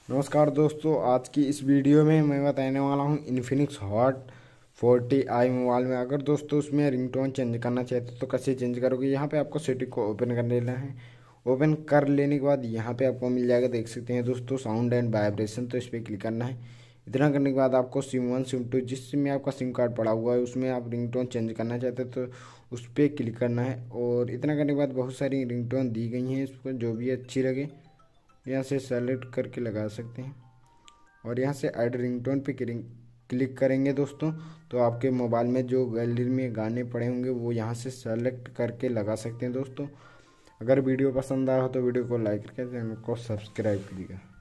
नमस्कार दोस्तों, आज की इस वीडियो में मैं बताने वाला हूं इन्फिनिक्स हॉट 40i मोबाइल में अगर दोस्तों उसमें रिंगटोन चेंज करना चाहते हो तो कैसे चेंज करोगे। यहाँ पे आपको सेटिंग को ओपन कर लेना है। ओपन कर लेने के बाद यहाँ पे आपको मिल जाएगा, देख सकते हैं दोस्तों, साउंड एंड वाइब्रेशन। तो इस पर क्लिक करना है। इतना करने के बाद आपको सिम 1 सिम 2 जिस सिम में आपका सिम कार्ड पड़ा हुआ है उसमें आप रिंगटोन चेंज करना चाहते हो तो उस पर क्लिक करना है। और इतना करने के बाद बहुत सारी रिंगटोन दी गई हैं, इसको जो भी अच्छी लगे यहाँ से सेलेक्ट करके लगा सकते हैं। और यहाँ से ऐड रिंगटोन पे क्लिक करेंगे दोस्तों तो आपके मोबाइल में जो गैलरी में गाने पड़े होंगे वो यहाँ से सेलेक्ट करके लगा सकते हैं दोस्तों। अगर वीडियो पसंद आया हो तो वीडियो को लाइक करके चैनल को सब्सक्राइब कीजिएगा।